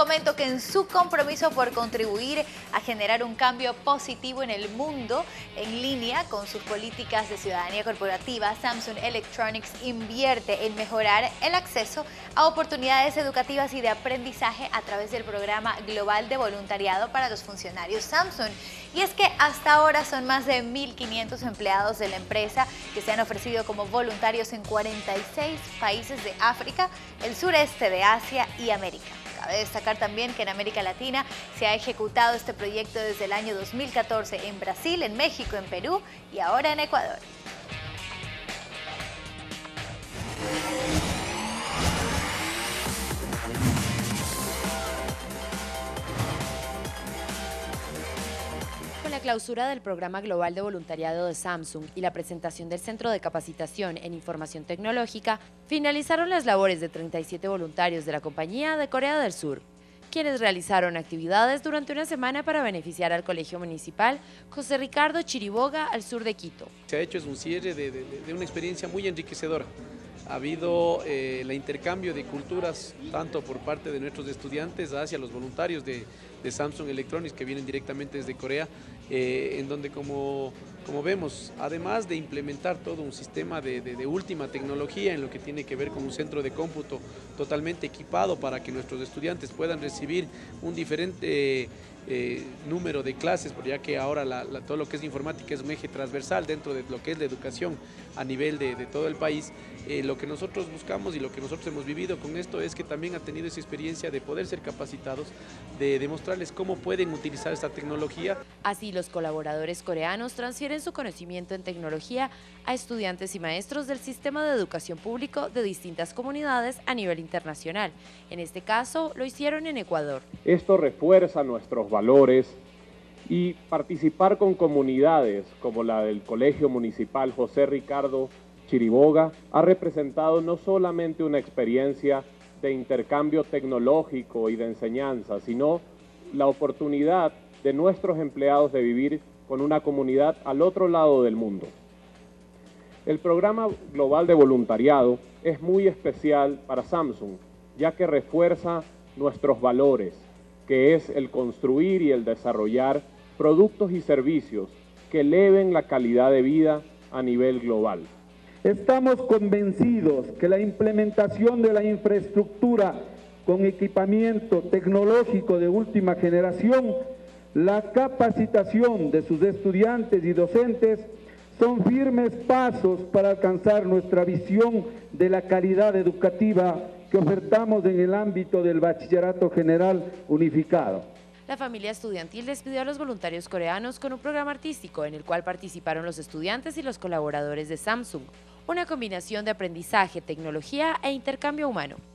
comento que en su compromiso por contribuir a generar un cambio positivo en el mundo, en línea con sus políticas de ciudadanía corporativa, Samsung Electronics invierte en mejorar el acceso a oportunidades educativas y de aprendizaje a través del programa global de voluntariado para los funcionarios Samsung. Y es que hasta ahora son más de 1.500 empleados de la empresa que se han ofrecido como voluntarios en 46 países de África, el sureste de Asia y América. Cabe destacar también que en América Latina se ha ejecutado este proyecto desde el año 2014 en Brasil, en México, en Perú y ahora en Ecuador. Con la clausura del Programa Global de Voluntariado de Samsung y la presentación del Centro de Capacitación en Información Tecnológica, finalizaron las labores de 37 voluntarios de la compañía de Corea del Sur, quienes realizaron actividades durante una semana para beneficiar al Colegio Municipal José Ricardo Chiriboga al sur de Quito. Se ha hecho un cierre de una experiencia muy enriquecedora. Ha habido el intercambio de culturas, tanto por parte de nuestros estudiantes hacia los voluntarios de Samsung Electronics que vienen directamente desde Corea, en donde como vemos, además de implementar todo un sistema de última tecnología en lo que tiene que ver con un centro de cómputo totalmente equipado para que nuestros estudiantes puedan recibir un diferente número de clases, ya que ahora todo lo que es informática es un eje transversal dentro de lo que es la educación a nivel de todo el país. Lo que nosotros buscamos y lo que nosotros hemos vivido con esto es que también han tenido esa experiencia de poder ser capacitados, de demostrarles cómo pueden utilizar esta tecnología. Así, los colaboradores coreanos transfieren su conocimiento en tecnología a estudiantes y maestros del sistema de educación público de distintas comunidades a nivel internacional. En este caso, lo hicieron en Ecuador. Esto refuerza nuestros valores y participar con comunidades como la del Colegio Municipal José Ricardo Chiriboga ha representado no solamente una experiencia de intercambio tecnológico y de enseñanza, sino la oportunidad de nuestros empleados de vivir con una comunidad al otro lado del mundo. El programa global de voluntariado es muy especial para Samsung, ya que refuerza nuestros valores, que es el construir y el desarrollar productos y servicios que eleven la calidad de vida a nivel global. Estamos convencidos que la implementación de la infraestructura con equipamiento tecnológico de última generación, la capacitación de sus estudiantes y docentes son firmes pasos para alcanzar nuestra visión de la calidad educativa que ofertamos en el ámbito del Bachillerato General Unificado. La familia estudiantil despidió a los voluntarios coreanos con un programa artístico en el cual participaron los estudiantes y los colaboradores de Samsung, una combinación de aprendizaje, tecnología e intercambio humano.